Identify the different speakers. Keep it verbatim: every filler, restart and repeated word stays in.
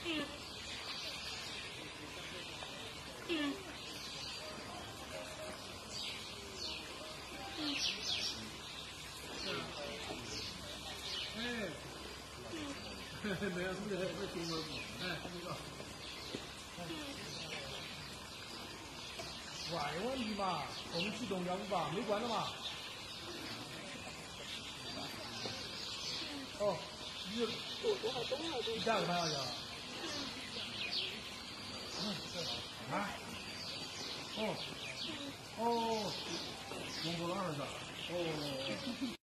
Speaker 1: 嗯嗯嗯
Speaker 2: 哎，
Speaker 1: 嗯
Speaker 2: 没有，是不是会听吗？哎，这个。喂，没问题嘛，我们去东阳吧，没关了嘛。哦，你
Speaker 1: 我我好多好多。
Speaker 2: 下个班要讲。嗯，啊。哦。哦。中国哪儿的？哦。